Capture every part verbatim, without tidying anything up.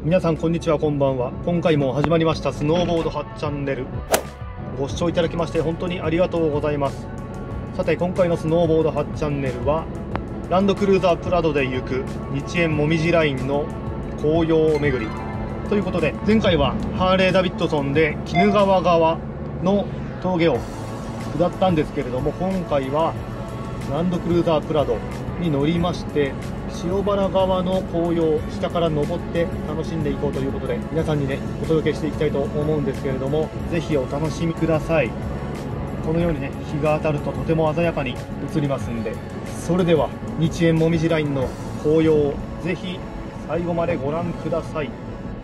皆さんこんにちは、こんばんは。今回も始まりましたスノーボードはちチャンネル。ご視聴いただきまして本当にありがとうございます。さて、今回のスノーボードはちチャンネルはランドクルーザープラドで行く日縁もみじラインの紅葉巡りということで、前回はハーレーダビッドソンで鬼怒川側の峠を下ったんですけれども、今回はランドクルーザープラドに乗りまして塩原川の紅葉を下から登って楽しんでいこうということで、皆さんにねお届けしていきたいと思うんですけれども、ぜひお楽しみください。このようにね日が当たるととても鮮やかに映りますんで、それでは日縁もみじラインの紅葉をぜひ最後までご覧ください。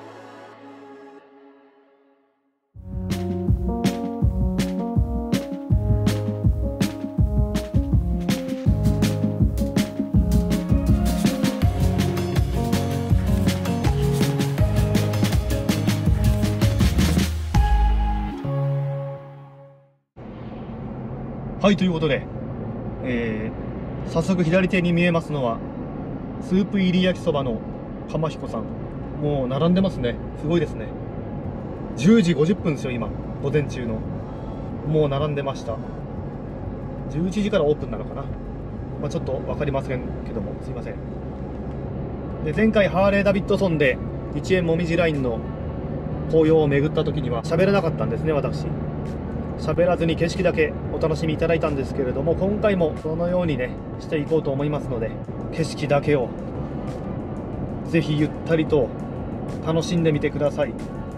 はい、ということで、えー、早速左手に見えますのはスープ入り焼きそばの鎌彦さん。もう並んでますね。すごいですね。じゅうじごじゅっぷんですよ、今午前中の。もう並んでました。じゅういちじからオープンなのかな、まあ、ちょっと分かりませんけども、すいません。で、前回ハーレーダビッドソンで日縁もみじラインの紅葉を巡った時には喋らなかったんですね、私。喋らずに景色だけお楽しみいただいたんですけれども、今回もそのようにねしていこうと思いますので、景色だけをぜひゆったりと楽しんでみてください。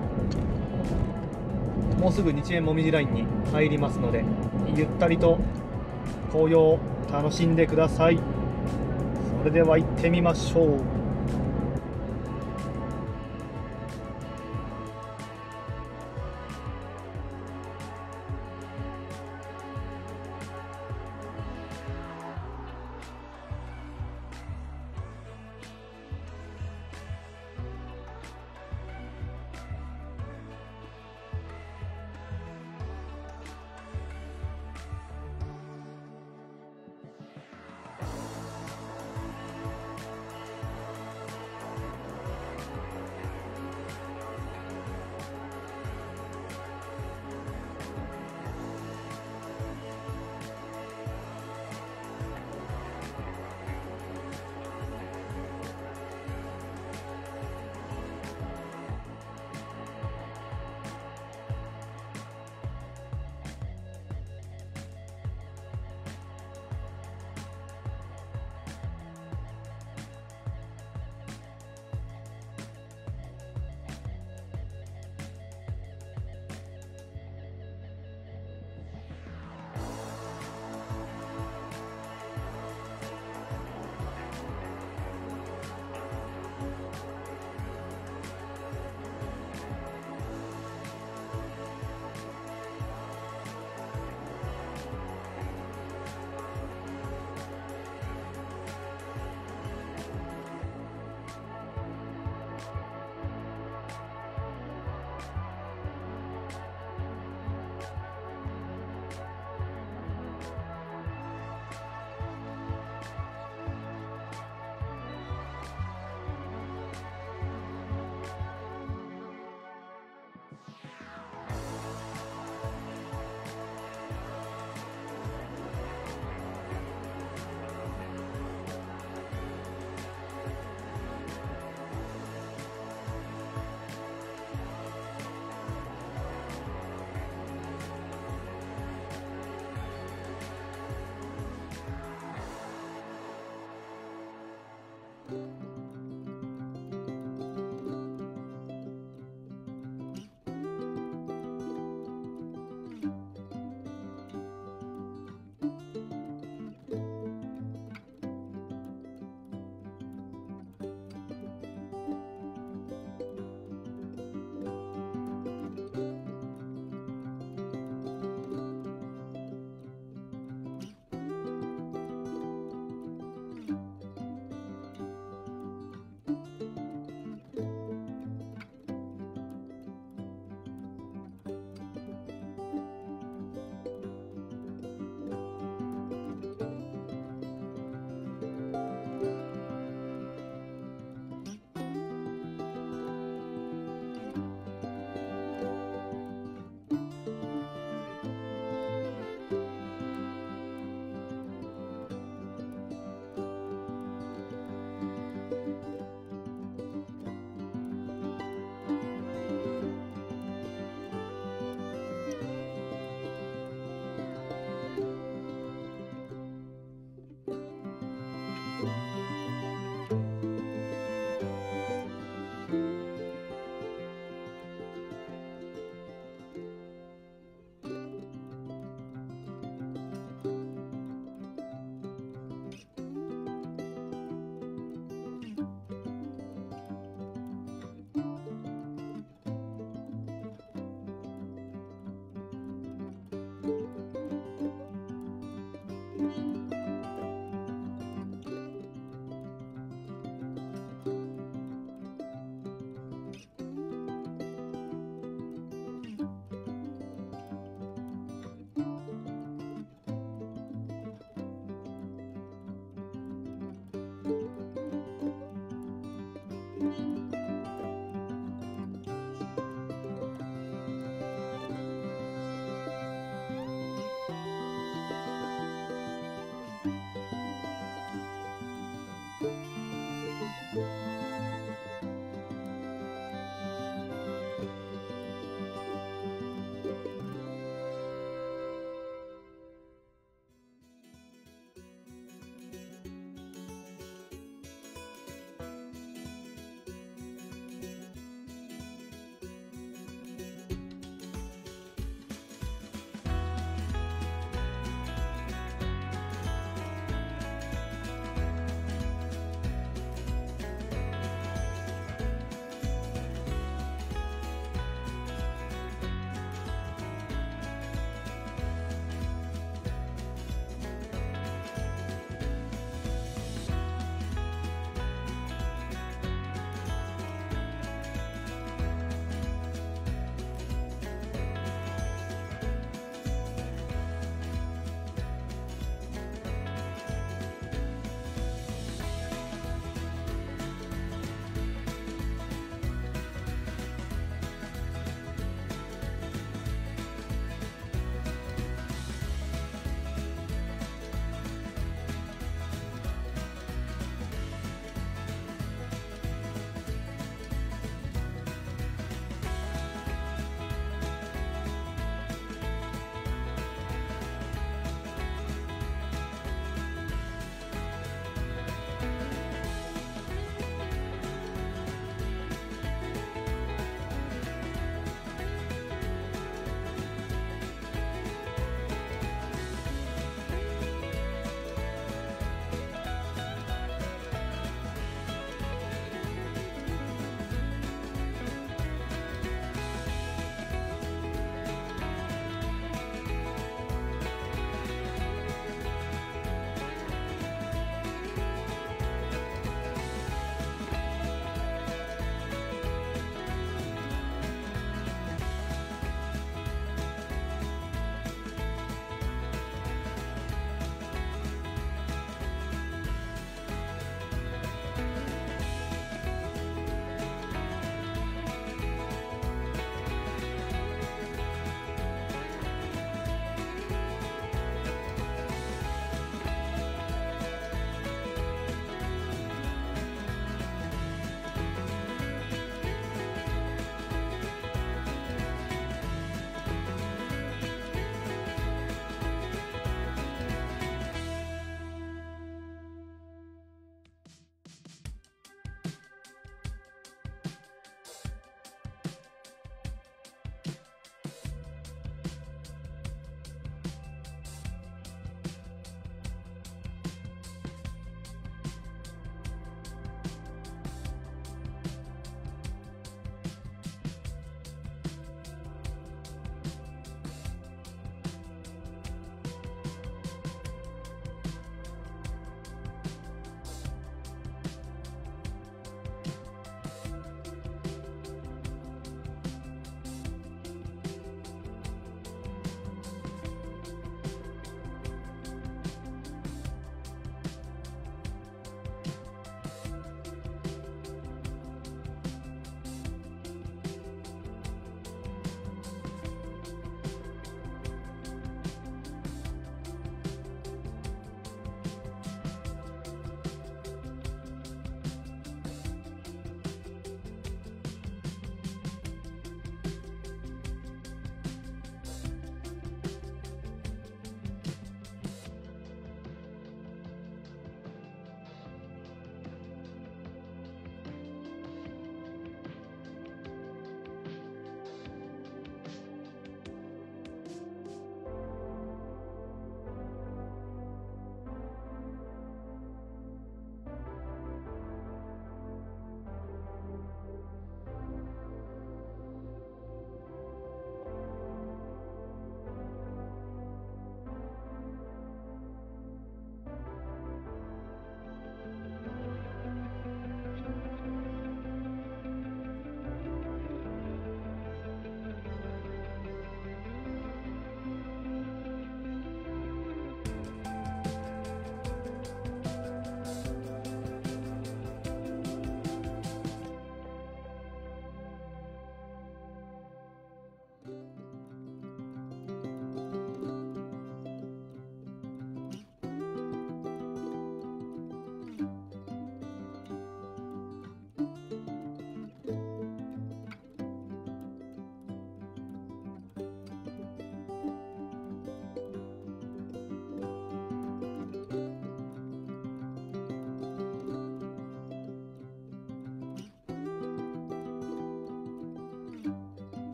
もうすぐ日縁もみじラインに入りますので、ゆったりと紅葉を楽しんでください。それでは行ってみましょう。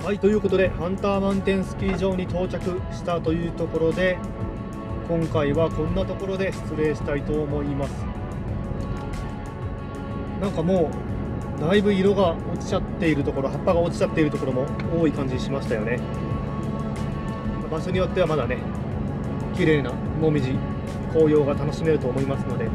はい、ということでハンターマウンテンスキー場に到着したというところで、今回はこんなところで失礼したいと思います。なんかもうだいぶ色が落ちちゃっているところ、葉っぱが落ちちゃっているところも多い感じしましたよね。場所によってはまだね、綺麗なもみじ、紅葉が楽しめると思いますので、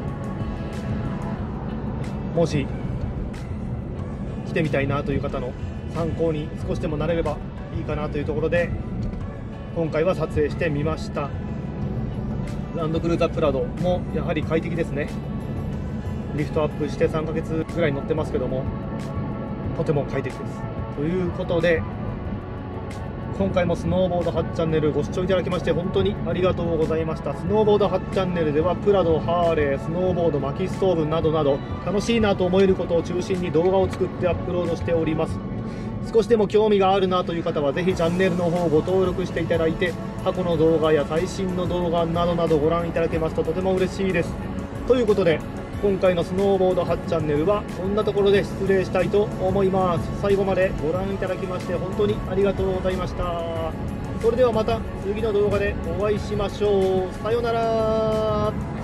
もし来てみたいなという方の参考に少しでもなれればいいかなというところで、今回は撮影してみました。ランドクルーザープラドもやはり快適ですね。リフトアップしてさんかげつぐらい乗ってますけども、とても快適です。ということで、今回もスノーボードはちチャンネルご視聴いただきまして本当にありがとうございました。スノーボードはちチャンネルではプラド、ハーレー、スノーボード、薪ストーブなどなど楽しいなと思えることを中心に動画を作ってアップロードしております。少しでも興味があるなという方はぜひチャンネルの方をご登録していただいて、過去の動画や最新の動画などなどご覧いただけますととても嬉しいです。ということで、今回のスノーボードはちチャンネルはこんなところで失礼したいと思います。最後までご覧いただきまして本当にありがとうございました。それではまた次の動画でお会いしましょう。さようなら。